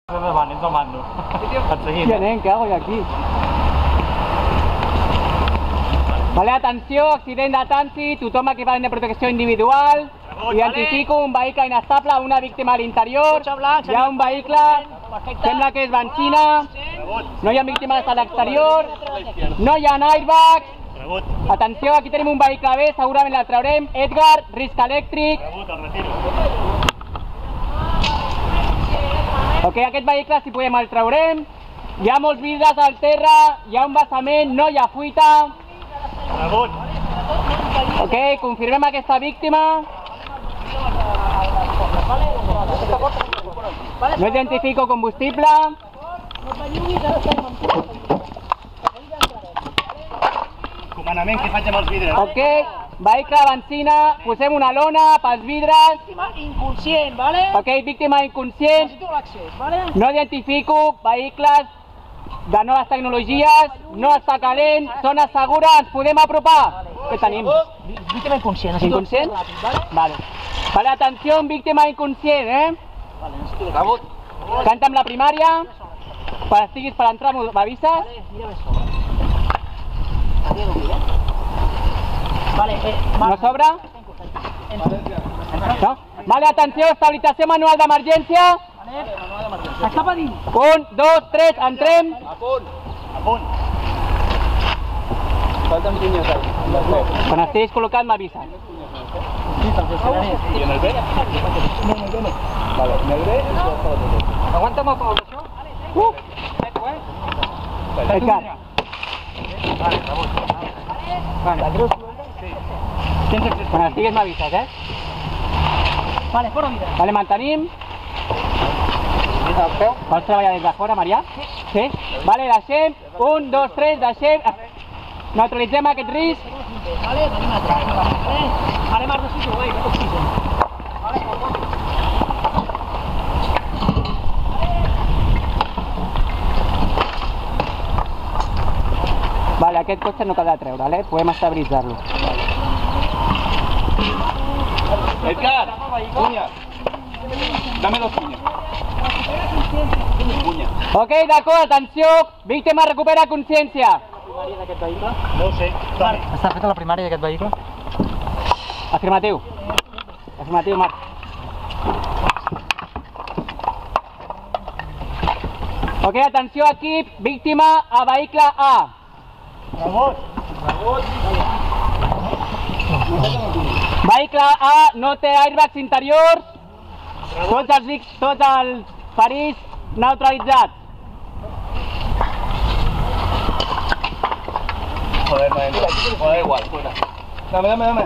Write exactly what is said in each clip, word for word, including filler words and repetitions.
Me van tomando. Hòstia, nen, què hago jo aquí? Vale, atenció, accident de trànsit, tothom equipament de protecció individual. Identifico un vehicle inestable, una víctima a l'interior. Hi ha un vehicle, sembla que és benzina. No hi ha víctimes a l'exterior. No hi ha airbags. Atenció, aquí tenim un vehicle B, segurament el traurem. Edgar, risc elèctric. Ok, aquest vehicle, si podem, el traurem. Hi ha molts vidres al terra, hi ha un vessament, no hi ha fuita. Ok, confirmem aquesta víctima. No identifico combustible. Comandament, què faig amb els vidres? Ok, vehicle de benzina, posem una lona pels vidres. Víctima inconscient, vale? Ok, víctima inconscient. Necessito l'accés, vale? No identifico vehicles de noves tecnologies, no està calent, zona segura, ens podem apropar. Què tenim? Víctima inconscient, necessito Inconscient? ràpid, vale? Vale. Vale, atenció, víctima inconscient, eh? Vale, necessito l'accés. Canta amb la primària. Quan estiguis per entrar m'avises. Vale, mira això. Vale, eh, No s'obre? No? Vale, atenció, estabilització manual d'emergència. Vale. Cap a dins. Un, dos, tres, entrem. A punt. A punt. Quan estiguis col·locat m'avises. I en el B? Vale, en el B... Aguanta molt poc, això? Uh! Edgar. Quan estiguis m'avises, eh? Vale, fora vida. Vale, mantenim. Vols treballar des de fora, Marià? Sí. Vale, deixem. Un, dos, tres, deixem. Neutralitzem aquest risc. Vale, tenim atrás. Vale, vale, Marc, no sento, guai, no t'oxigen. Vale, Vale, aquest cotxe no caldrà treure'l, eh? Podem estabilitzar-lo. Edgar, punyes. Dame dos punyes. Punyes. Ok, d'acord, atenció. Víctima recupera consciència. No ho sé. Toni. Està feta la primària d'aquest vehicle? Afirmatiu. Afirmatiu, Marc. Ok, atenció, equip. Víctima a vehicle A. Rebot. Rebot. Vehicle A no té airbags interiors. Tots els, vic- tots els ferits neutralitzats. Joder, no entra. Joder, igual. Dame, dame, dame.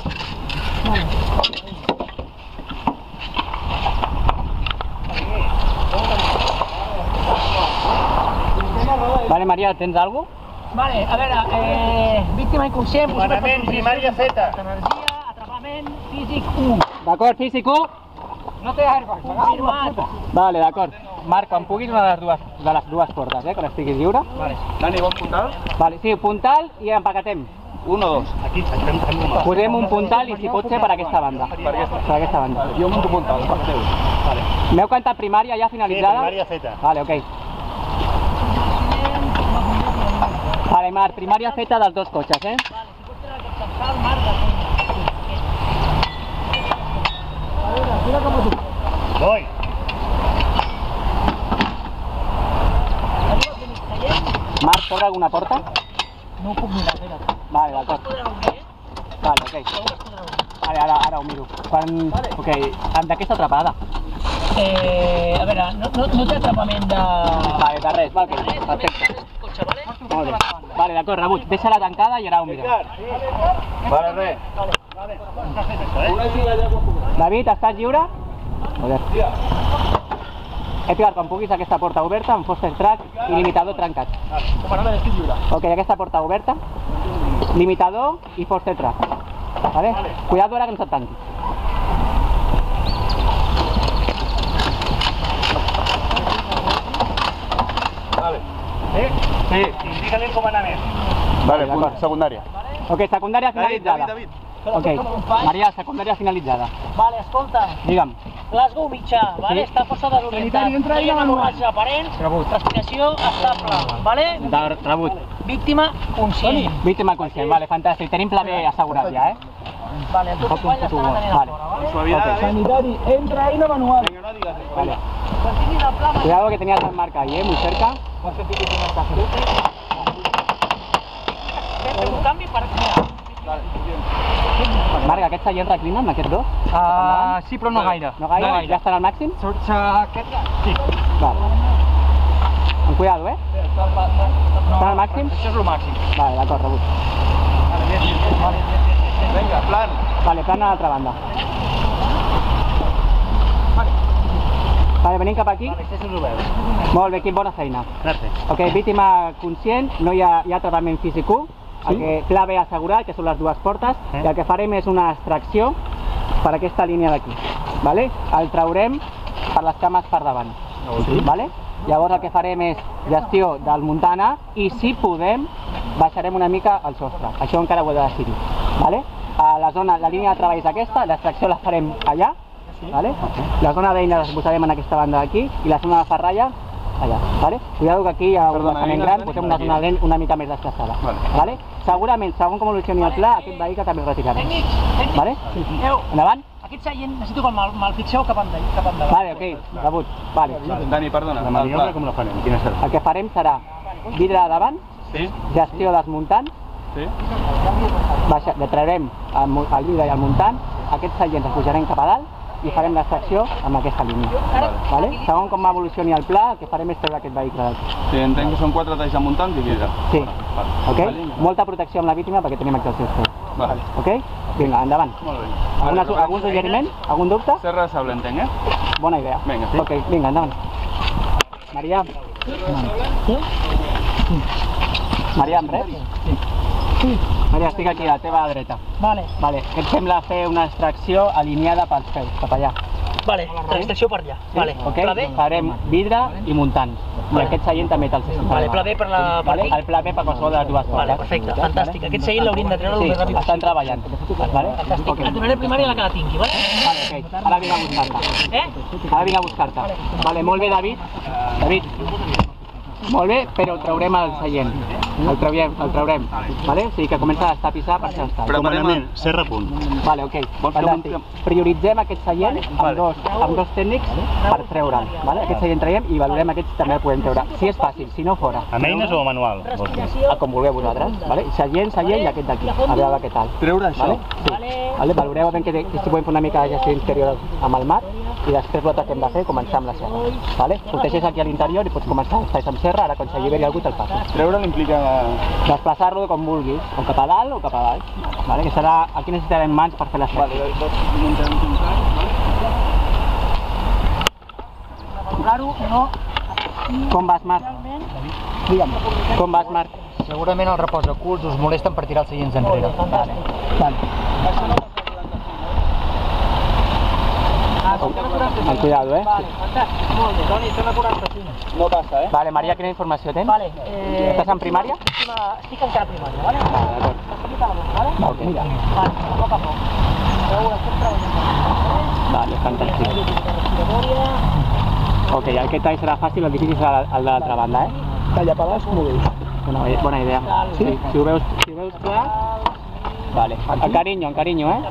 Vale, Maria, tens alguna cosa? Vale, a veure, eh, víctima inconscient, Comandament, primària Z. energia, atrapament, físic u. D'acord, físic u? No té airbags, confirmat. Vale, d'acord. Marc, quan puguis una de les dues, de les dues portes, eh, quan estiguis lliure. Vale. Dani, bon puntal? Vale, sí, puntal i empaquetem. Un o dos? Aquí, estem fent un mal. Posem un puntal i si pot ser per aquesta banda. Per aquesta. Per aquesta banda. Jo munto puntal, per teu. Vale. M'heu cantat primària ja Sí, finalitzada? primària Z. Vale, ok. Vale, Marc, primària feta dels dos cotxes, eh? Voy. Marc, s'obre alguna porta? No ho puc mirar, espera't. Vale, d'acord. Vale, ok. Vale, ara, ara ho miro. Quan... Ok, de què està atrapada? Eh, a veure, no, no, no té atrapament de... Vale, de res, va, ok, perfecte. Cotxe, vale? Molt bé. Vale, d'acord, rebut. Deixa-la tancada i ara ho mirem. Vale, res. David, estàs lliure? Joder. Edgar, quan puguis aquesta porta oberta amb Foster Track i limitador trencat. Comandament, estic lliure. Ok, aquesta porta oberta, limitador i Foster Track. Vale? Cuidado ara que no se't tanqui. Vale. Sí? Sí. Indica-li el comandament. Vale, d'acord. Secundària. Ok, secundària David, finalitzada. David, David. Ok, Maria, secundària finalitzada. Vale, escolta, Digue'm. Glasgow mitjà, vale? Està força desorientat. No hi ha hemorràgia aparent, respiració estable, vale? De rebut. Víctima conscient. Víctima conscient, vale, fantàstic. Tenim pla B assegurat ja, eh? Vale, el teu company l'estan atenent a fora, vale? Suavidad, Sanitari, entra ahí la manual. Venga, no digas eso. Vale. Quan tinguis el pla, Cuidado que tenías la marca ahí, eh, muy cerca. fem un canvi per... Marc, aquest seient reclinen, aquests dos? Ah, sí, però no gaire. No gaire? Ja estan al màxim? Sorts aquest... Sí. Vale. Amb cuidado, eh? Estan al màxim? Això és el màxim. Vale, d'acord, rebut. Venga, plan. Vale, plan a l'altra banda. Vale, venim cap aquí. Molt bé, quin bona feina. Gràcies. Ok, víctima conscient, no hi ha, hi ha tractament físic u, el que pla B assegurat, que són les dues portes, Eh? i el que farem és una extracció per aquesta línia d'aquí, vale? El traurem per les cames per davant, vale? Llavors el que farem és gestió del muntana i si podem baixarem una mica el sostre, això encara ho he de decidir, vale? A la zona, la línia de treball és aquesta, l'extracció la farem allà, vale? La zona d'eines la posarem en aquesta banda d'aquí i la zona de ferralla allà, vale? Cuidado que aquí hi ha un Perdona, basament eines gran, de posem una zona lent una mica més desplaçada, Vale. vale? Segurament, segons com evolucioni el pla, aquest vehicle també el retirarem, Tècnics, tècnics. vale? Eu, Endavant? aquest seient necessito que me'l me'l fixeu cap endavant. Cap endavant. Vale, ok, rebut, vale. Dani, perdona. La maniobra com la farem? Quina serà? El que farem serà vidre de davant, Sí? gestió desmuntant, Sí? baixa, traurem el, mu- el vidre i el muntant, aquests seients els pujarem cap a dalt i farem l'extracció amb aquesta línia. Vale. Vale? Segons com evolucioni el pla, el que farem és treure aquest vehicle d'aquí. Sí, entenc que són quatre talls de muntant i vidre. Sí, Vale. ok? Molta protecció amb la víctima perquè tenim aquí els seus peus. Vale. Ok? Vinga, endavant. Molt bé. Alguna, Vale, algun suggeriment? Algun dubte? Serra de sable, entenc, eh? Bona idea. Vinga, sí. Ok, vinga, endavant. Maria. Maria, em reps? Sí. Maria, estic aquí, a la teva dreta. Vale, Vale, què et sembla fer una extracció alineada pels peus, cap allà? vale, l'extracció per allà. Vale, Ok? pla B? Farem vidre i muntant. I Vale. aquest seient també te'l seient. Vale, pla B per la... per Vale? aquí? El pla B per qualsevol de les dues Vale, portes. perfecte, fantàstic. Aquest seient l'hauríem de treure el Sí, més ràpid estan possible. treballant. Vale? Fantàstic. Ok. Et donaré primària la que la tingui, vale? Vale, ok. Ara vinc a buscar-te. Eh? Ara vinc a buscar-te. Vale, molt bé, David. David. Molt bé, però traurem el seient. El traurem, el traurem. Vale? O sigui que comença a estapissar per això està. Preparem serra punt. Vale, ok. Vols que Fantàstic. Prioritzem aquest seient amb dos, amb dos tècnics per treure'l. Vale? Aquest seient traiem i valorem aquests també el podem treure. Si és fàcil, si no fora. Amb eines o manual? Respiració. Ah, com vulgueu vosaltres. Vale? Seient, seient i aquest d'aquí. A veure què tal. Treure això? Vale? Sí. Vale? Valoreu ben que, que si podem fer una mica de gestió interior amb el mat i després l'altre que hem de fer, començar amb la serra. Vale? Protegeix aquí a l'interior i pots començar. Estàs amb serra, ara quan s'alliberi algú te'l passi. Treure'l implica... Desplaçar-lo com vulguis, o cap a dalt o cap a baix. Vale? Que serà, aquí necessitarem mans per fer les Vale, seccions. dos muntem un contrari, Valorar-ho, no... Com vas, Marc? Digue'm. Com vas, Marc? Segurament el reposaculs us molesten per tirar els seients enrere. Vale. Vale. Amb cuidado, eh? Vale, fantàstic. Molt bé, Toni, estem a quaranta-cinc. no passa, eh? Vale, Maria, quina informació tens? Vale, eh... Estàs en primària? Estic a- Estic encara a primària, vale? Vale, d'acord. Vale? Ok. Vale, a poc a poc. Veure, estem treballant. Vale, fantàstic. Respiratòria. Ok, aquest tall serà fàcil, el difícil serà el de l'altra banda, eh? Talla per baix, com ho veus? Bona, bona idea. Sí? Si ho veus, si ho veus clar... Vale, en carinyo, en carinyo, eh?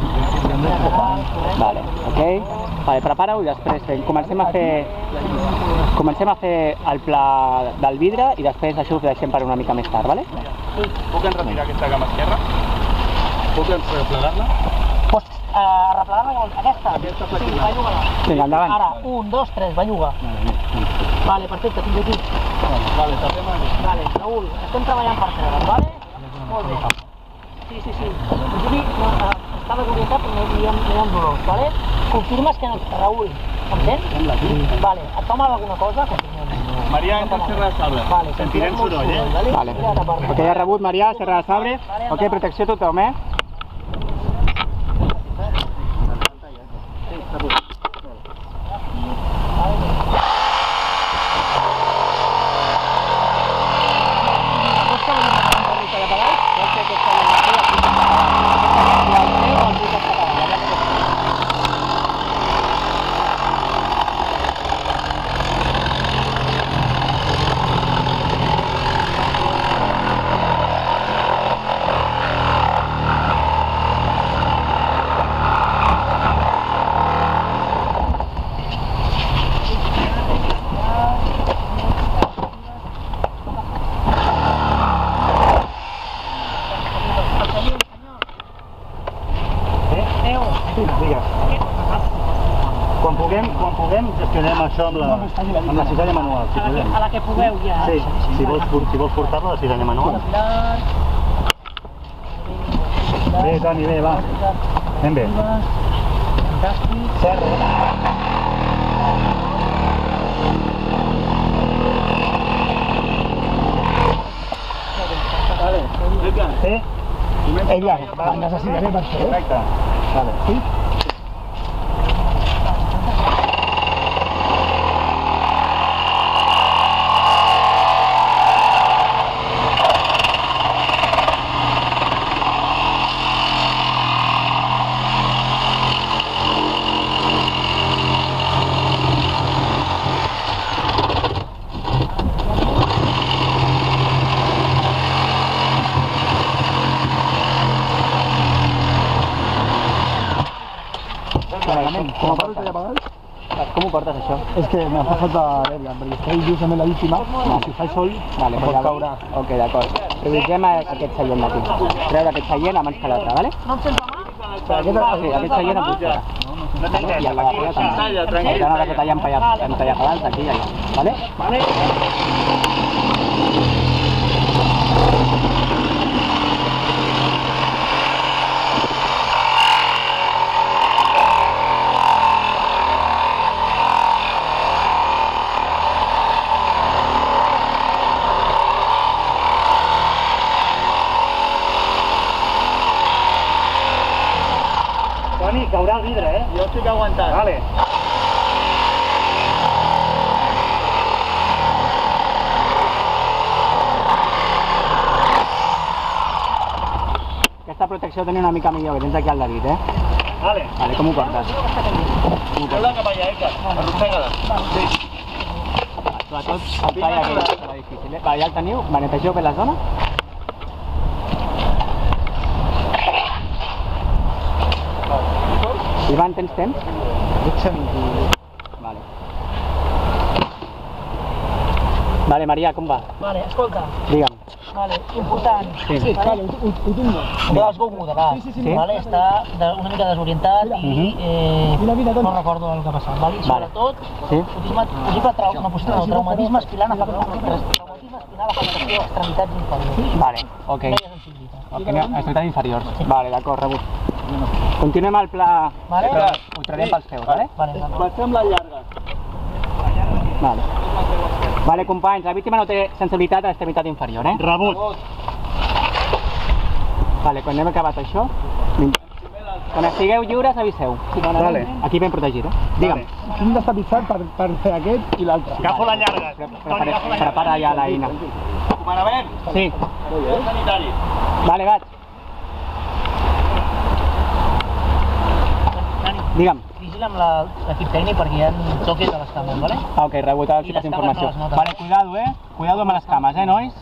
Vale, ok. Vale, prepara-ho i després fem. Comencem a fer... Comencem a fer el pla del vidre i després això ho deixem per una mica més tard, vale? Puc enretirar aquesta cama esquerra? Puc replegar-la? Pots eh, replegar-la llavors. Aquesta? Aquesta Sí, flexible. belluga-la. Vinga, endavant. Ara, un, dos, tres, belluga. Vale, perfecte, fins aquí. Vale, tapem aquí. Vale, Raül, estem treballant per treure'l, vale? Molt bé. Sí, sí, sí. En principi no, eh, està desorientat però no hi ha, no hi ha dolors, vale? Confirmes que no... Raül, em sents? Vale, et fa mal alguna cosa? Continuem. Maria, entra en serra de sable. Vale, Sentirem soroll, eh? Vale. Vale. Mira, de part. Ok, ja rebut, Maria, serra de sabre. Ok, protecció a tothom, eh? això amb la, amb la cisalla manual, si A la que, podem. a la que pugueu ja. Sí, si vols, si vols portar-la, la cisalla manual. Pilar. Bé, Toni, bé, va. Anem bé. Fantàstic. Serra. Sí? Ella, la necessitaré per això. Correcte. Vale. Sí? Com a part de pagar? Com ho portes, això? És que me fa falta l'Elian, perquè estoy justament la víctima, i si faig sol, Vale, pot pues caure. Ok, d'acord. Prioritzem aquest seient d'aquí. Treure aquest seient abans que l'altre, vale? No em sents la mà? Aquest, sí, aquest seient em puc posar. I el de darrere també. Per tant, ara que t'hagi empallat, empallat a dalt, aquí i allà. Vale? Vale. Toni, caurà el vidre, eh? Jo estic aguantant. Vale. Aquesta protecció tenia una mica millor, que tens aquí al David, eh? Vale. Vale, com ho portes? Treu-la cap allà, Ica. Arrossega-la. Sí. Sobretot el tall aquell, que era difícil, eh? Vale, ja el teniu? Me netegeu per la zona? Ivan, tens temps? Vale. Vale, Maria, com va? Vale, escolta. Digue'm. Vale, important. Sí. Sí, Vale, ho, ho tinc. Ve els Go moderat, Sí, sí, sí. vale? Està de, una mica desorientat i eh, Mira, mira, no Toni. recordo el que ha passat. Vale? I Vale. sobretot, Sí. possible, possible trau, no, possible, no, traumatisme espilant afectació, traumatisme espilant afectació extremitats inferiors. Vale, ok. Deia sensibilitat. Ok, extremitats inferiors. Vale, d'acord, rebut. Continuem el pla. Vale? Ho traiem pels peus, vale? Vale, vale. Passem la llarga. Vale. Vale, companys, la víctima no té sensibilitat a l'extremitat inferior, eh? Rebut. Vale, quan hem acabat això, quan estigueu lliures aviseu. Vale. Aquí ben protegit, eh? Digue'm. Quin d'estar fixat per, per fer aquest i l'altre. Agafo la llarga. Pre- Toni, prepara- agafo la Prepara ja l'eina. Comandament. Sí. Sanitari. Vale, vaig. Dani, Digue'm. vigila amb la- l'equip tècnic perquè hi ha toques a les cames, vale? Ah, ok, rebut els I les tipus cames no d'informació. les notes. Vale, cuidado, eh? Cuidado amb les cames, eh, nois?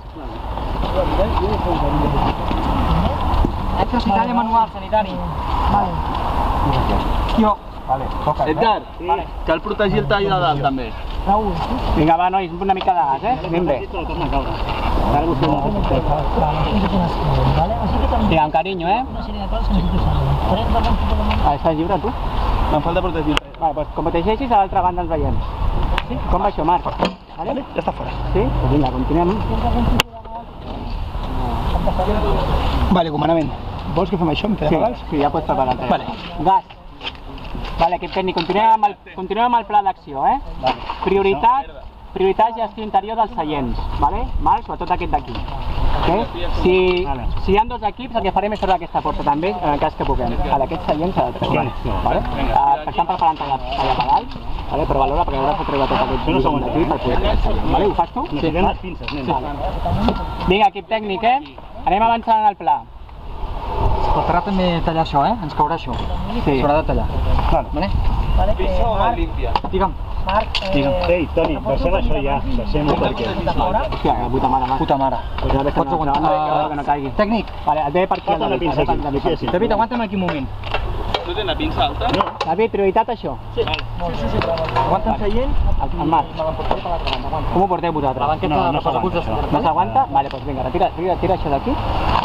Cisalla manual, sanitari. Vale. Jo. Vale, toca. Edgar, cal protegir el tall de dalt també. Raül. Vinga, va, nois, una mica de gas, eh? Anem bé. Torna a caure. Vale, necessito un escrivent, vale? Així que també Sí, amb carinyo, eh? una sèrie de coses que necessito saber. Podem parlar un poc de la Ah, estàs lliure, tu? Me'n falta protegir. Vale, doncs com protegeixis, a l'altra banda ens veiem. Sí? Com va això, Marc? Vale? Ja està fora. Sí? Doncs vinga, continuem. Vale, comandament. Vols que fem això? Em Sí, queda abans? sí, ja pots preparar el Vale. Gas. Vale, equip tècnic, continuem amb el, continuem amb el pla d'acció, eh? Vale. Prioritat, prioritat gestió interior dels seients, vale? Val? Sobretot aquest d'aquí. Okay? Si, Vale. si hi ha dos equips, el que farem és sobre aquesta porta també, en el cas que puguem. A d'aquest seient s'ha de treure. Vale. Vale? Uh, estan preparant allà, allà a dalt, vale? Però valora perquè hauràs de treure tot aquest no volum d'aquí per poder treure el seient. Vale? Ho fas tu? Necessitem les pinces, nen. Vale. Vinga, equip tècnic, eh? Anem avançant en el pla. Faltarà també tallar això, eh? Ens caurà això. Sí. S'haurà de tallar. Vale. Vale? Vale, que Marc, Digue'm. Marc, eh, Ei, Toni, deixem això ja. Deixem-ho perquè... Hòstia, la puta mare, Marc. Puta mare. Pues ja ves que Pots no, aguantar. no, que no caigui. Tècnic, Vale, et ve per aquí. Passa el una David, pinça et ve aquí. per Aquí, aquí. sí. David, aguanta'm aquí un moment. Tu tens la pinça alta? No. David, prioritat això. Aguanta'm seient. El, el Marc. Com ho porteu vosaltres? banqueta No, no de s'aguanta, recolzar. això. No s'aguanta? Vale, doncs vinga, retira, tira, tira això d'aquí.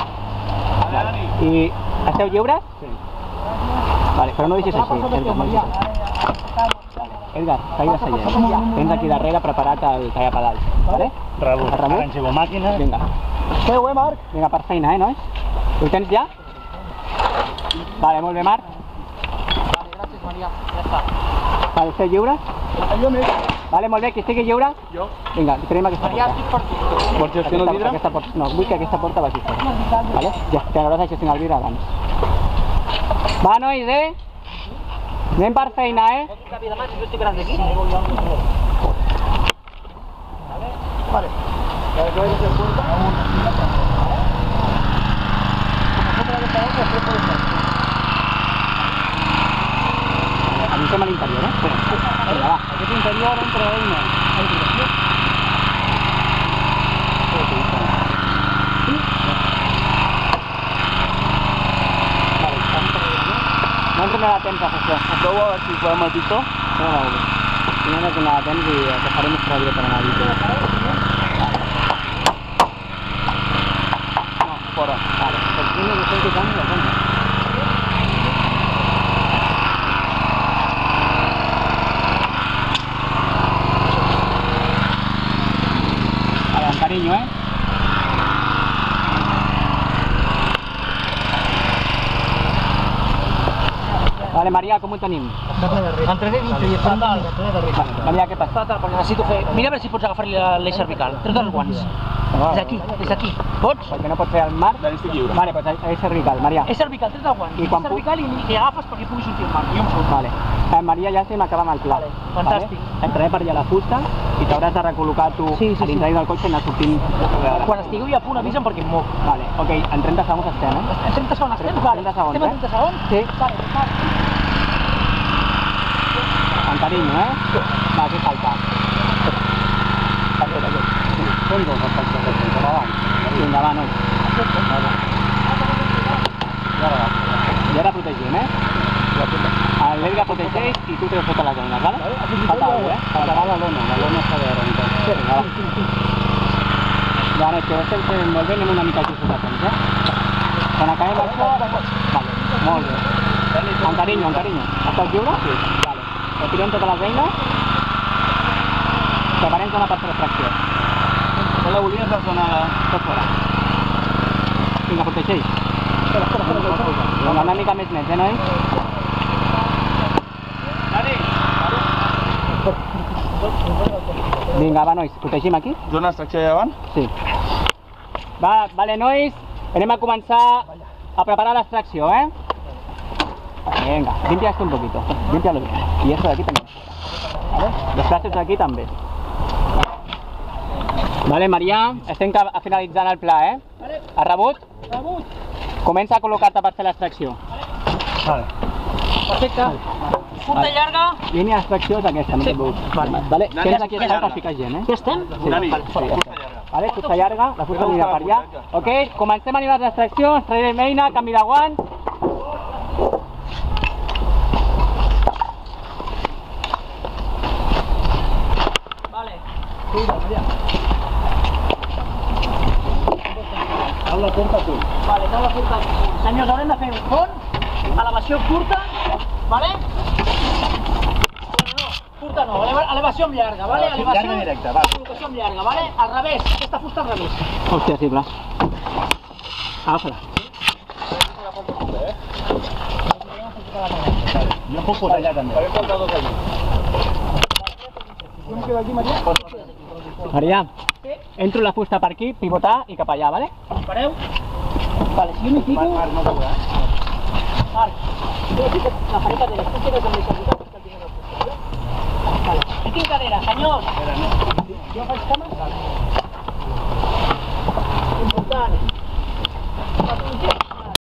I esteu lliures? Sí. Vale, però no deixis així. Cerca, no deixis així. Vale. Edgar, caigues seient. Tens aquí darrere preparat el tallapedals, vale? Rebut. El rebut? Ara engego màquina. Vinga. Feu, eh, Marc? Vinga, per feina, eh, nois? Ho tens ja? Vale, molt bé, Marc. Vale, gràcies, Maria. Ja està. Vale, esteu lliures? Jo més. Vale, molt bé, qui estigui lliure? Jo. Vinga, tenim aquesta Maria, porta. estic per tu. Vols gestionar el vidre? Aquesta porta, no, vull que aquesta porta vagi fora. Vale? Ja t'agradaràs a gestionar el vidre abans. Va, nois, eh? Anem per feina, eh? Ràpidament, jo estic grans aquí. Vale. Avisem a l'interior, eh? Vinga, va. Aquest interior entra eina. No ens donarà temps a fer això. Prova a veure si podem el pistó. No, no, no. Si no, no ens donarà temps i el que farem és treballar per anar a dir. No, fora. Vale, doncs aquí no estem tocant la zona. Vale, amb carinyo, eh? Vale, Maria, com ho tenim? Entre dins i fatal. Maria, què passa? Fatal, perquè necessito fer... Mira a veure si pots agafar-li l'eix cervical. Treu els guants. Des d'aquí, des d'aquí. Pots? Perquè no pot fer el mar. D'ara estic lliure. Vale, doncs és cervical, Maria. És cervical, treu els guants. I quan És cervical i li agafes perquè pugui sortir el mar. Jo em surt. Vale. Eh, Maria, ja estem acabant el pla. Vale, fantàstic. Vale? Entraré per allà a la fusta i t'hauràs de recol·locar tu Sí, sí, a l'interior del cotxe i anar sortint. Quan estigueu ja a punt avisa'm perquè em moc. Vale, ok, en trenta segons estem, eh? En trenta segons estem? Vale. trenta segons, Estem a eh? trenta segons? Sí. Vale, vale. Amb carinyo, eh? Va, què falta? Són dos els cotxes que tens, per davant. Vinga, va, nois. I ara protegim, eh? L'Edgar protegeix i tu treus totes les eines, vale? Falta alguna cosa, eh? Faltarà la lona, la lona s'ha de rentar. Vinga, va. Ja, nois, que ho estem fent molt bé, anem una mica just de temps, eh? Quan acabem això... Vale, molt bé. Amb carinyo, amb carinyo. Estàs lliure? Sí. Vale. Retirem totes les eines. Preparem zona per extracció. No la volies la zona... Tot fora. Vinga, protegeix. Vinga, una mica més net, eh, nois? Dani! Vinga, va, nois, protegim aquí? Zona d'extracció allà davant? Sí. Va, vale, nois, anem a començar a preparar l'extracció, eh? Venga, limpia esto un poquito, límpialo bien. Y esto de aquí también. ¿Vale? Los plàstics d'aquí també. Vale, Maria, estem finalitzant el pla, eh? Has rebut? Rebut. Comença a col·locar-te per fer l'extracció. Vale. Perfecte. Curta i llarga. Línia d'extracció és aquesta, no Sí. te'n preocupis. Vale. Vale, Dani, tens aquí curta espai llarga. per ficar gent, eh? Ja estem? Sí. Dani, Vale, curta ja està. llarga. Vale, fusta llarga, la fusta anirà per allà. Ok, comencem a animar l'extracció, ens traurem eina, canvi de guants. Vale. Cal la porta tu. Vale, aneu a curta. Senyors, haurem de fer un font, elevació curta, vale? No, curta no, eleva- elevació amb llarga, vale? Elevació Elevació, llarga i directa, va. col·locació amb llarga, vale? Al revés, aquesta fusta al revés. Hòstia, sí, clar. Agafa-la. Jo puc posar allà també. Faré falta dos allà. Maria, entro la fusta per aquí, pivotar i cap allà, vale? Espereu. Vale, si jo m'hi fico... Marc, no t'ho veuràs. Marc, jo m'hi fico la fareta de les fusteres amb les